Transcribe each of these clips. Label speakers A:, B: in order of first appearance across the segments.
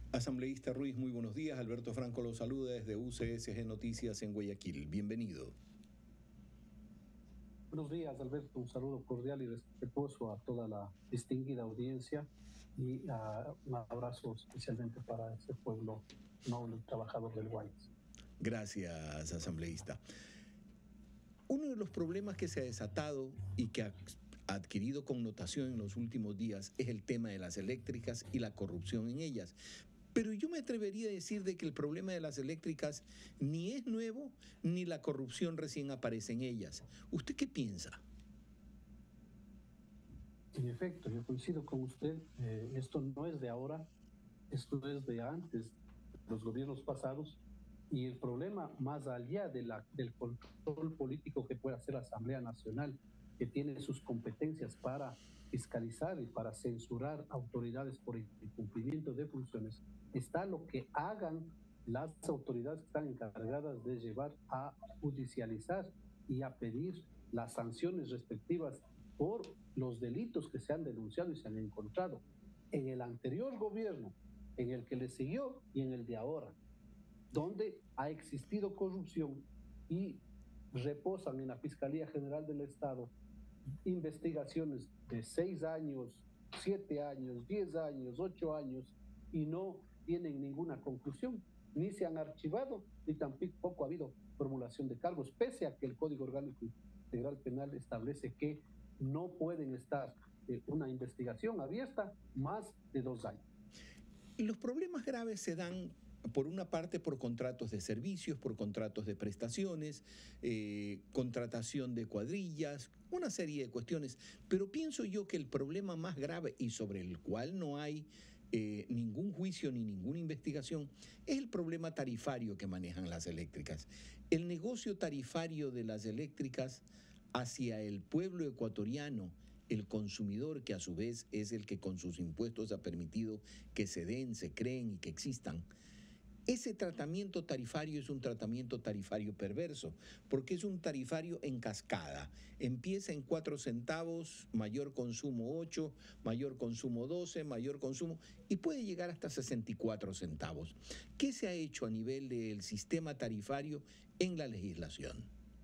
A: Asambleísta Ruiz, muy buenos días. Alberto Franco lo saluda desde UCSG Noticias en Guayaquil. Bienvenido.
B: Buenos días, Alberto. Un saludo cordial y respetuoso a toda la distinguida audiencia y un abrazo especialmente para ese pueblo noble y trabajador del Guayas.
A: Gracias, asambleísta. Uno de los problemas que se ha desatado y que ha adquirido connotación en los últimos días es el tema de las eléctricas y la corrupción en ellas. Pero yo me atrevería a decir de que el problema de las eléctricas ni es nuevo, ni la corrupción recién aparece en ellas. ¿Usted qué piensa?
B: En efecto, yo coincido con usted. Esto no es de ahora, esto es de antes, de los gobiernos pasados. Y el problema, más allá del control político que puede hacer la Asamblea Nacional, que tiene sus competencias para fiscalizar y para censurar autoridades por incumplimiento de funciones, está lo que hagan las autoridades que están encargadas de llevar a judicializar y a pedir las sanciones respectivas por los delitos que se han denunciado y se han encontrado en el anterior gobierno, en el que le siguió y en el de ahora, donde ha existido corrupción y reposan en la Fiscalía General del Estado investigaciones de 6 años, 7 años, 10 años, 8 años y no tienen ninguna conclusión, ni se han archivado, ni tampoco ha habido formulación de cargos, pese a que el Código Orgánico Integral Penal establece que no pueden estar una investigación abierta más de 2 años.
A: Y los problemas graves se dan por una parte por contratos de servicios, por contratos de prestaciones, contratación de cuadrillas, una serie de cuestiones. Pero pienso yo que el problema más grave y sobre el cual no hay ningún juicio ni ninguna investigación es el problema tarifario que manejan las eléctricas. El negocio tarifario de las eléctricas hacia el pueblo ecuatoriano, el consumidor, que a su vez es el que con sus impuestos ha permitido que se den, se creen y que existan. Ese tratamiento tarifario es un tratamiento tarifario perverso, porque es un tarifario en cascada. Empieza en 4 centavos, mayor consumo 8, mayor consumo 12, mayor consumo, y puede llegar hasta 64 centavos. ¿Qué se ha hecho a nivel del sistema tarifario en la legislación?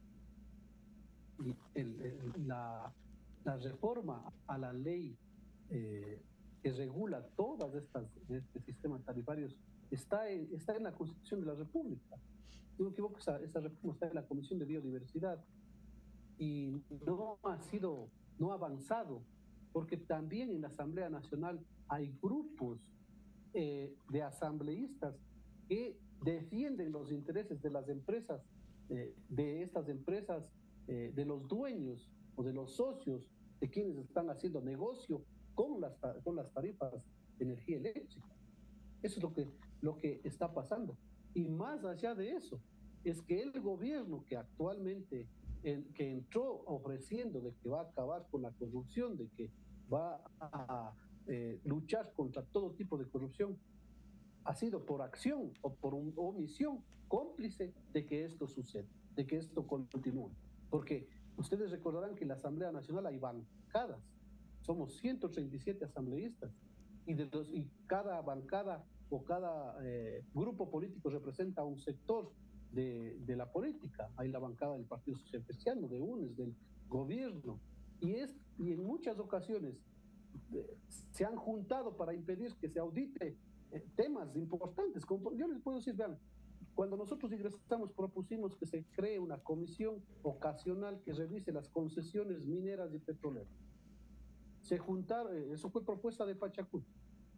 B: La reforma a la ley que regula todas este sistema tarifarios está en la Constitución de la República. Si no me equivoco, esa reforma está en la Comisión de Biodiversidad y no ha avanzado, porque también en la Asamblea Nacional hay grupos de asambleístas que defienden los intereses de las empresas, de estas empresas, de los dueños o de los socios de quienes están haciendo negocio con las tarifas de energía eléctrica. Eso es lo que está pasando. Y más allá de eso, es que el gobierno que actualmente, que entró ofreciendo de que va a acabar con la corrupción, de que va a luchar contra todo tipo de corrupción, ha sido por acción o por omisión cómplice de que esto suceda, de que esto continúe. Porque ustedes recordarán que en la Asamblea Nacional hay bancadas, somos 137 asambleístas y cada bancada o cada grupo político representa un sector de la política. Hay la bancada del Partido Social Cristiano, de UNES, del gobierno, y en muchas ocasiones se han juntado para impedir que se audite temas importantes. Como yo les puedo decir, vean, cuando nosotros ingresamos propusimos que se cree una comisión ocasional que revise las concesiones mineras y petroleras. Se juntaron, eso fue propuesta de Pachacuti.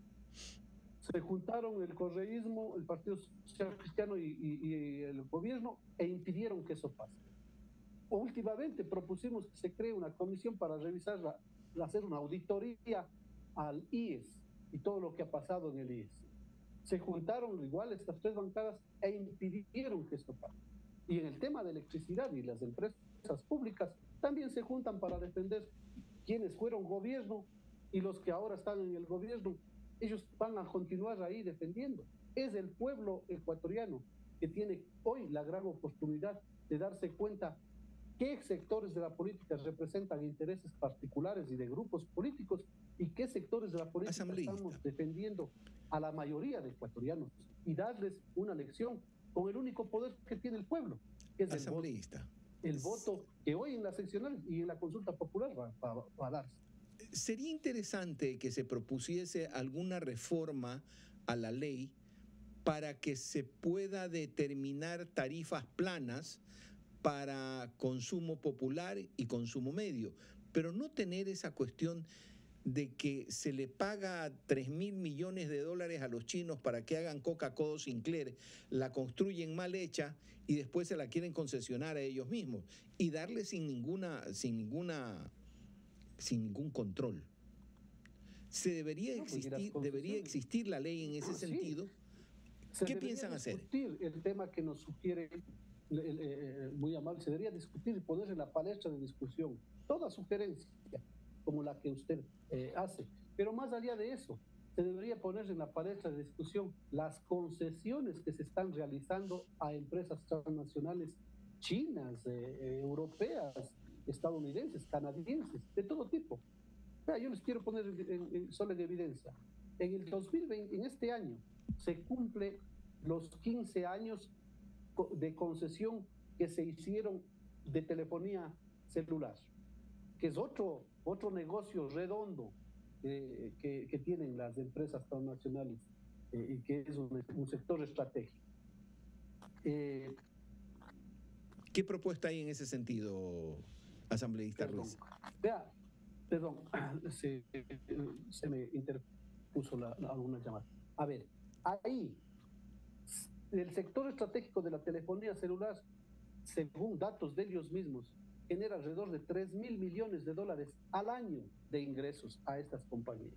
B: Se juntaron el correísmo, el Partido Social Cristiano y el gobierno e impidieron que eso pase. Últimamente propusimos que se cree una comisión para revisar, hacer una auditoría al IES y todo lo que ha pasado en el IES. Se juntaron igual estas 3 bancadas e impidieron que esto pase. Y en el tema de electricidad y las empresas públicas también se juntan para defender quienes fueron gobierno y los que ahora están en el gobierno. Ellos van a continuar ahí defendiendo. Es el pueblo ecuatoriano que tiene hoy la gran oportunidad de darse cuenta qué sectores de la política representan intereses particulares y de grupos políticos y qué sectores de la política
A: Asambleísta.
B: estamos defendiendo a la mayoría de ecuatorianos y darles una lección con el único poder que tiene el pueblo, que es
A: Asambleísta.
B: El voto que hoy en la seccional y en la consulta popular va a darse.
A: Sería interesante que se propusiese alguna reforma a la ley para que se pueda determinar tarifas planas para consumo popular y consumo medio, pero no tener esa cuestión de que se le paga 3.000 millones de dólares a los chinos para que hagan Coca-Cola Sinclair, la construyen mal hecha y después se la quieren concesionar a ellos mismos y darle sin ningún control. Debería existir la ley en ese sentido. ¿Qué piensan hacer?
B: El tema que nos sugiere muy amable, se debería discutir y poner en la palestra de discusión toda sugerencia como la que usted hace. Pero más allá de eso, se debería poner en la palestra de discusión las concesiones que se están realizando a empresas transnacionales chinas, europeas, estadounidenses, canadienses, de todo tipo. Yo les quiero poner solo en evidencia. En el 2020, en este año, se cumple los 15 años de concesión que se hicieron de telefonía celular, que es otro negocio redondo que tienen las empresas transnacionales y que es un sector estratégico.
A: ¿Qué propuesta hay en ese sentido, asambleísta Ruiz?
B: Perdón, se me interpuso alguna llamada. A ver, ahí, el sector estratégico de la telefonía celular, según datos de ellos mismos, genera alrededor de 3.000 millones de dólares al año de ingresos a estas compañías.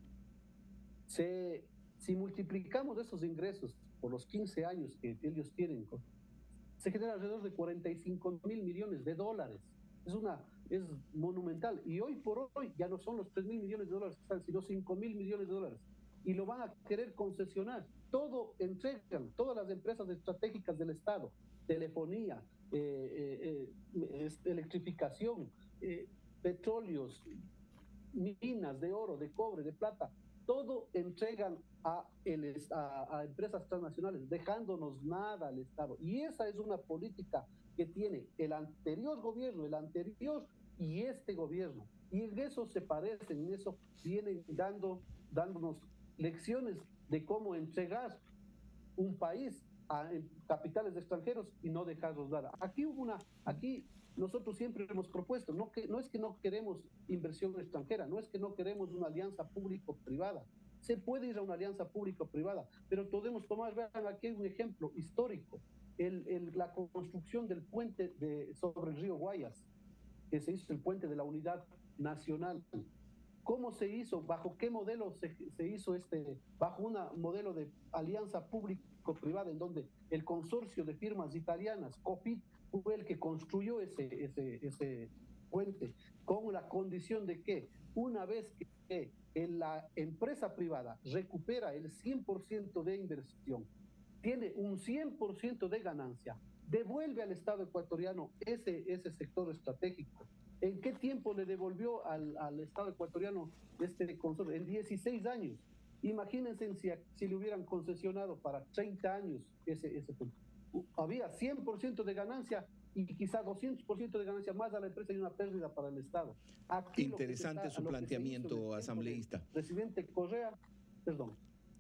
B: Si multiplicamos esos ingresos por los 15 años que ellos tienen, se genera alrededor de 45.000 millones de dólares. Es monumental. Y hoy por hoy ya no son los 3.000 millones de dólares que están, sino 5.000 millones de dólares. Y lo van a querer concesionar. Todo entregan, todas las empresas estratégicas del Estado, telefonía, electrificación, petróleos, minas de oro, de cobre, de plata, todo entregan a empresas transnacionales, dejándonos nada al Estado. Y esa es una política que tiene el anterior gobierno, el anterior y este gobierno. Y en eso se parecen, en eso vienen dándonos lecciones de cómo entregar un país a capitales de extranjeros y no dejarlos dar. Aquí nosotros siempre hemos propuesto, no es que no queremos inversión extranjera, no es que no queremos una alianza público-privada. Se puede ir a una alianza público-privada, pero podemos tomar, vean, aquí hay un ejemplo histórico, la construcción del puente sobre el río Guayas, que se hizo el puente de la Unidad Nacional. ¿Cómo se hizo? ¿Bajo qué modelo se hizo bajo un modelo de alianza público-privada en donde el consorcio de firmas italianas, COPIT, fue el que construyó ese puente, con la condición de que una vez que la empresa privada recupera el 100% de inversión, tiene un 100% de ganancia, devuelve al Estado ecuatoriano ese sector estratégico. ¿En qué tiempo le devolvió al Estado ecuatoriano este consorcio? En 16 años. Imagínense si le hubieran concesionado para 30 años ese punto. Había 100% de ganancia y quizá 200% de ganancia más a la empresa y una pérdida para el Estado.
A: Aquí interesante su planteamiento, asambleísta.
B: Presidente Correa, perdón.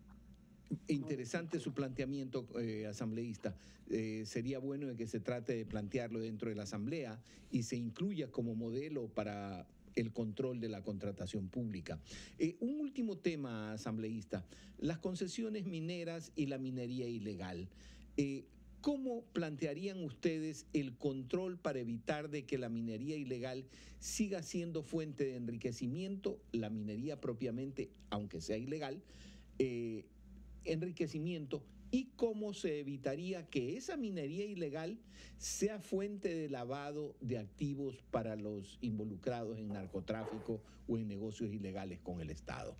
A: Interesante su planteamiento, asambleísta. Sería bueno que se trate de plantearlo dentro de la Asamblea y se incluya como modelo para el control de la contratación pública. Un último tema, asambleísta, las concesiones mineras y la minería ilegal. ¿Cómo plantearían ustedes el control para evitar de que la minería ilegal siga siendo fuente de enriquecimiento, la minería propiamente, aunque sea ilegal, enriquecimiento, y cómo se evitaría que esa minería ilegal sea fuente de lavado de activos para los involucrados en narcotráfico o en negocios ilegales con el Estado?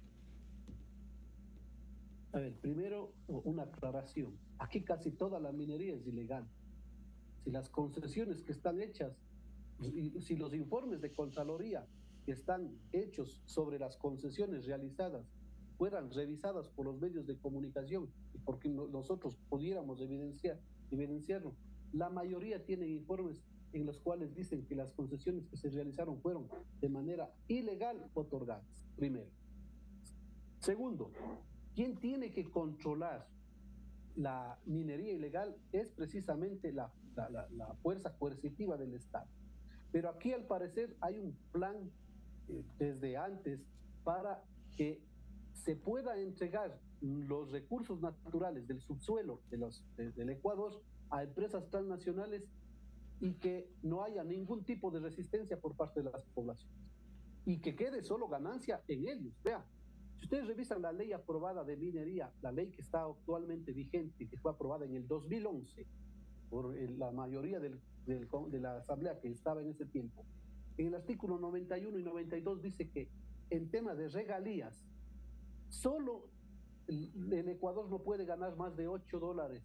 B: A ver, primero una aclaración. Aquí casi toda la minería es ilegal. Si las concesiones que están hechas si los informes de Contraloría que están hechos sobre las concesiones realizadas fueran revisadas por los medios de comunicación y porque nosotros pudiéramos evidenciarlo, la mayoría tienen informes en los cuales dicen que las concesiones que se realizaron fueron de manera ilegal otorgadas, primero. Segundo, ¿quién tiene que controlar la minería ilegal? Es precisamente la fuerza coercitiva del Estado. Pero aquí al parecer hay un plan desde antes para que se pueda entregar los recursos naturales del subsuelo del Ecuador a empresas transnacionales y que no haya ningún tipo de resistencia por parte de las poblaciones y que quede solo ganancia en ellos. Vean, si ustedes revisan la ley aprobada de minería, la ley que está actualmente vigente, que fue aprobada en el 2011 por la mayoría de la asamblea que estaba en ese tiempo, en el artículo 91 y 92 dice que en temas de regalías, solo el Ecuador no puede ganar más de $8,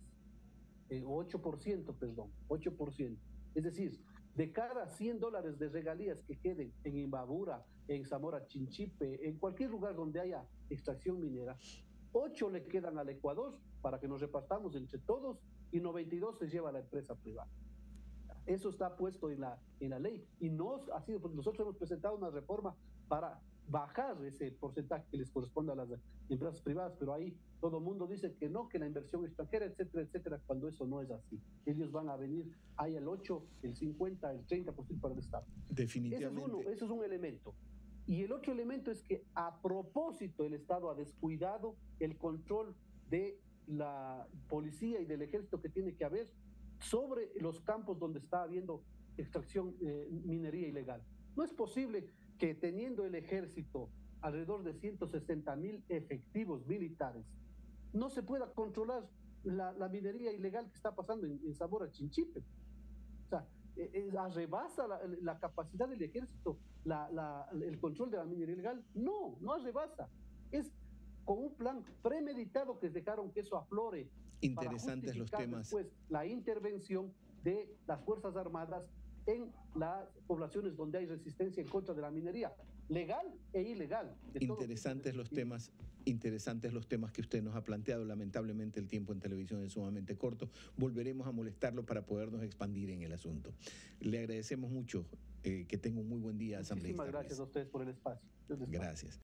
B: 8%, perdón, 8%. Es decir, de cada $100 de regalías que queden en Imbabura, en Zamora Chinchipe, en cualquier lugar donde haya extracción minera, 8 le quedan al Ecuador para que nos repartamos entre todos y 92 se lleva a la empresa privada. Eso está puesto en la ley y no ha sido, porque nosotros hemos presentado una reforma para bajar ese porcentaje que les corresponde a las empresas privadas, pero ahí todo el mundo dice que no, que la inversión extranjera, etcétera, etcétera, cuando eso no es así. Ellos van a venir, hay el 8, el 50, el 30% para el Estado.
A: Definitivamente.
B: Eso es un elemento. Y el otro elemento es que a propósito el Estado ha descuidado el control de la policía y del ejército que tiene que haber sobre los campos donde está habiendo extracción, minería ilegal. No es posible que teniendo el ejército alrededor de 160,000 efectivos militares, no se pueda controlar la minería ilegal que está pasando en Zamora Chinchipe. O sea, ¿arrebasa la capacidad del ejército el control de la minería ilegal? No, no arrebasa. Es con un plan premeditado que dejaron que eso aflore.
A: Interesantes los temas.
B: Después la intervención de las Fuerzas Armadas en las poblaciones donde hay resistencia en contra de la minería, legal e ilegal.
A: Interesantes los temas que usted nos ha planteado. Lamentablemente el tiempo en televisión es sumamente corto. Volveremos a molestarlo para podernos expandir en el asunto. Le agradecemos mucho. Que tenga un muy buen día, asambleísta.
B: Muchísimas gracias a ustedes por el espacio.
A: Gracias.